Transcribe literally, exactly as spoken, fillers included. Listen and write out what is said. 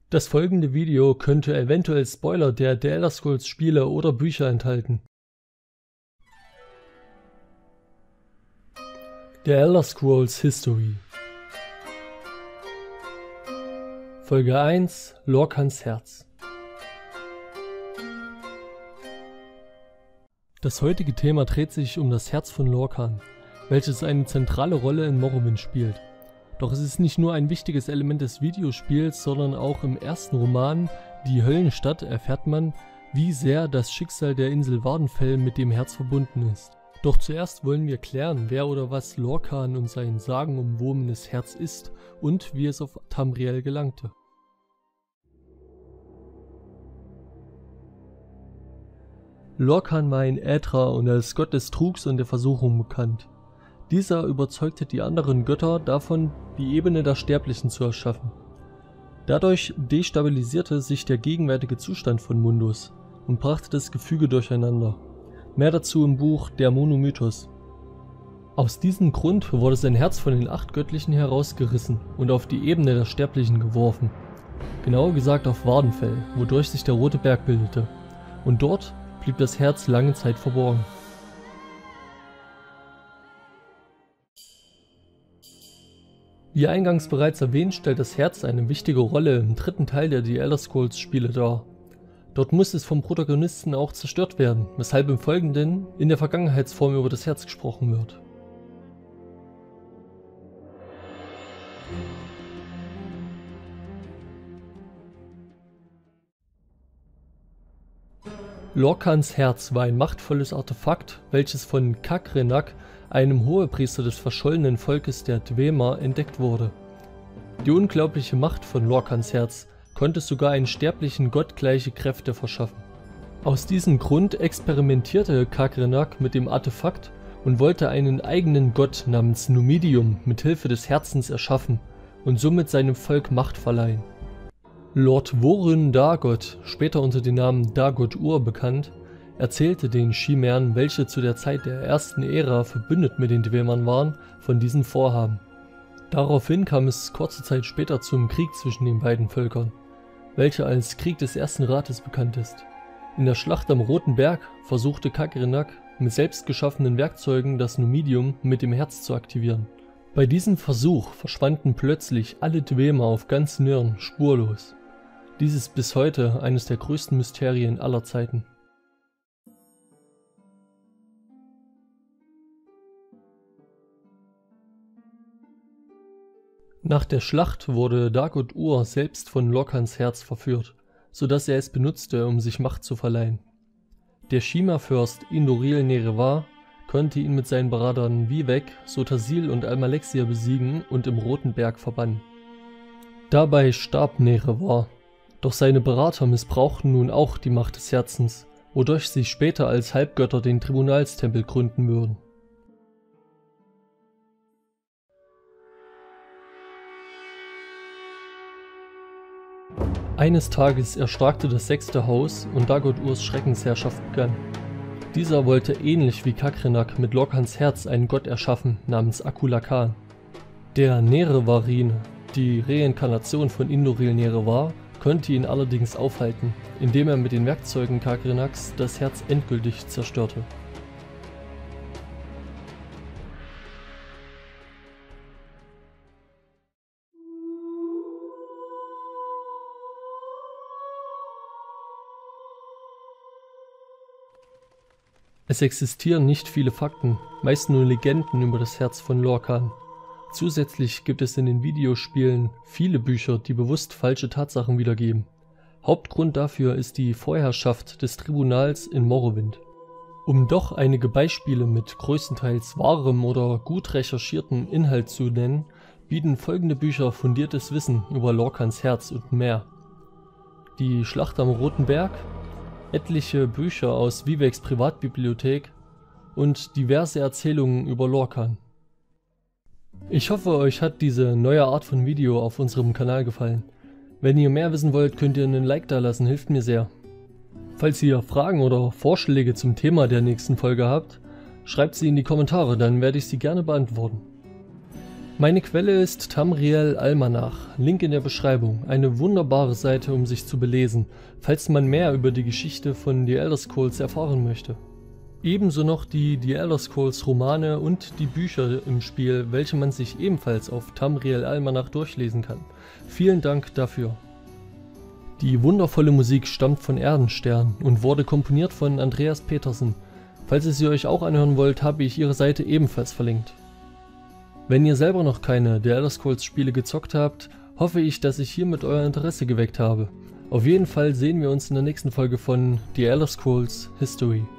Das folgende Video könnte eventuell Spoiler der The Elder Scrolls Spiele oder Bücher enthalten. The Elder Scrolls History Folge eins: Lorkhans Herz. Das heutige Thema dreht sich um das Herz von Lorkhan, welches eine zentrale Rolle in Morrowind spielt. Doch es ist nicht nur ein wichtiges Element des Videospiels, sondern auch im ersten Roman, Die Höllenstadt, erfährt man, wie sehr das Schicksal der Insel Vvardenfell mit dem Herz verbunden ist. Doch zuerst wollen wir klären, wer oder was Lorkhan und sein sagenumwobenes Herz ist und wie es auf Tamriel gelangte. Lorkhan war ein Äther und als Gott des Trugs und der Versuchung bekannt. Dieser überzeugte die anderen Götter davon, die Ebene der Sterblichen zu erschaffen. Dadurch destabilisierte sich der gegenwärtige Zustand von Mundus und brachte das Gefüge durcheinander. Mehr dazu im Buch Der Monomythos. Aus diesem Grund wurde sein Herz von den acht Göttlichen herausgerissen und auf die Ebene der Sterblichen geworfen. Genauer gesagt auf Vvardenfell, wodurch sich der Rote Berg bildete. Und dort blieb das Herz lange Zeit verborgen. Wie eingangs bereits erwähnt, stellt das Herz eine wichtige Rolle im dritten Teil der The Elder Scrolls Spiele dar. Dort muss es vom Protagonisten auch zerstört werden, weshalb im Folgenden in der Vergangenheitsform über das Herz gesprochen wird. Lorkhans Herz war ein machtvolles Artefakt, welches von Khagrenach, einem Hohepriester des verschollenen Volkes der Dwemer, entdeckt wurde. Die unglaubliche Macht von Lorkhans Herz konnte sogar einen Sterblichen gottgleiche Kräfte verschaffen. Aus diesem Grund experimentierte Khagrenach mit dem Artefakt und wollte einen eigenen Gott namens Numidium mit Hilfe des Herzens erschaffen und somit seinem Volk Macht verleihen. Lord Worin Dagoth, später unter dem Namen Dagoth-Ur bekannt, erzählte den Chimären, welche zu der Zeit der ersten Ära verbündet mit den Dwemern waren, von diesem Vorhaben. Daraufhin kam es kurze Zeit später zum Krieg zwischen den beiden Völkern, welcher als Krieg des Ersten Rates bekannt ist. In der Schlacht am Roten Berg versuchte Khagrenach mit selbst geschaffenen Werkzeugen das Numidium mit dem Herz zu aktivieren. Bei diesem Versuch verschwanden plötzlich alle Dwemer auf ganz Nirn spurlos. Dies ist bis heute eines der größten Mysterien aller Zeiten. Nach der Schlacht wurde Dagoth-Ur selbst von Lorkhans Herz verführt, sodass er es benutzte, um sich Macht zu verleihen. Der Chima-Fürst Indoril-Nerevar konnte ihn mit seinen Beratern Vivec, Sotasil und Almalexia besiegen und im Roten Berg verbannen. Dabei starb Nerevar, doch seine Berater missbrauchten nun auch die Macht des Herzens, wodurch sie später als Halbgötter den Tribunalstempel gründen würden. Eines Tages erstarkte das sechste Haus und Dagoth-Urs Schreckensherrschaft begann. Dieser wollte ähnlich wie Khagrenach mit Lorkhans Herz einen Gott erschaffen namens Akula Khan. Der Nerevarine, die Reinkarnation von Indoril-Nerevar, konnte ihn allerdings aufhalten, indem er mit den Werkzeugen Khagrenachs das Herz endgültig zerstörte. Es existieren nicht viele Fakten, meist nur Legenden über das Herz von Lorkhan. Zusätzlich gibt es in den Videospielen viele Bücher, die bewusst falsche Tatsachen wiedergeben. Hauptgrund dafür ist die Vorherrschaft des Tribunals in Morrowind. Um doch einige Beispiele mit größtenteils wahrem oder gut recherchiertem Inhalt zu nennen, bieten folgende Bücher fundiertes Wissen über Lorkhans Herz und mehr. Die Schlacht am Roten Berg, etliche Bücher aus Vivecs Privatbibliothek und diverse Erzählungen über Lorkhan. Ich hoffe, euch hat diese neue Art von Video auf unserem Kanal gefallen. Wenn ihr mehr wissen wollt, könnt ihr einen Like da lassen, hilft mir sehr. Falls ihr Fragen oder Vorschläge zum Thema der nächsten Folge habt, schreibt sie in die Kommentare, dann werde ich sie gerne beantworten. Meine Quelle ist Tamriel Almanach, Link in der Beschreibung, eine wunderbare Seite, um sich zu belesen, falls man mehr über die Geschichte von The Elder Scrolls erfahren möchte. Ebenso noch die The Elder Scrolls Romane und die Bücher im Spiel, welche man sich ebenfalls auf Tamriel Almanach durchlesen kann. Vielen Dank dafür. Die wundervolle Musik stammt von Erdenstern und wurde komponiert von Andreas Petersen. Falls ihr sie euch auch anhören wollt, habe ich ihre Seite ebenfalls verlinkt. Wenn ihr selber noch keine The Elder Scrolls Spiele gezockt habt, hoffe ich, dass ich hiermit euer Interesse geweckt habe. Auf jeden Fall sehen wir uns in der nächsten Folge von The Elder Scrolls History.